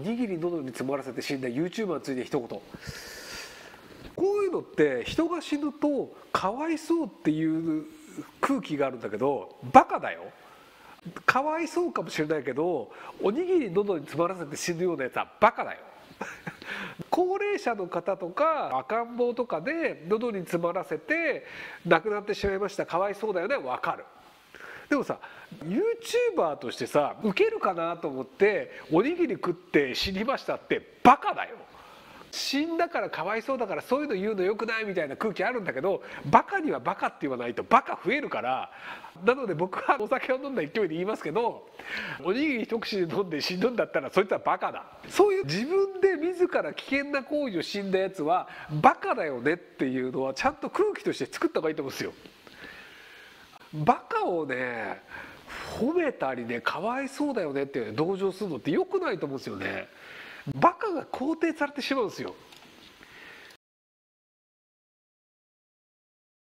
にぎり喉に詰まらせて死んだ YouTuber について一言。こういうのって人が死ぬとかわいそうっていう空気があるんだけど、バカだよ。かわいそうかもしれないけど、おにぎり喉に詰まらせて死ぬようなやつはバカだよ。高齢者の方とか赤ん坊とかで喉に詰まらせて亡くなってしまいました、かわいそうだよね、分かる。でもさ、 YouTuber としてさ、ウケるかなと思っておにぎり食って死にましたってバカだよ。死んだからかわいそうだからそういうの言うのよくないみたいな空気あるんだけど、バカにはバカって言わないとバカ増えるから。なので僕はお酒を飲んだ勢いで言いますけど、おにぎり一口で飲んで死ぬんだったらそいつはバカだ。そういう自分で自ら危険な行為を死んだやつはバカだよねっていうのはちゃんと空気として作った方がいいと思うんですよ。バカをね褒めたりね、かわいそうだよねって同情するのって良くないと思うんですよね。バカが肯定されてしまうんですよ。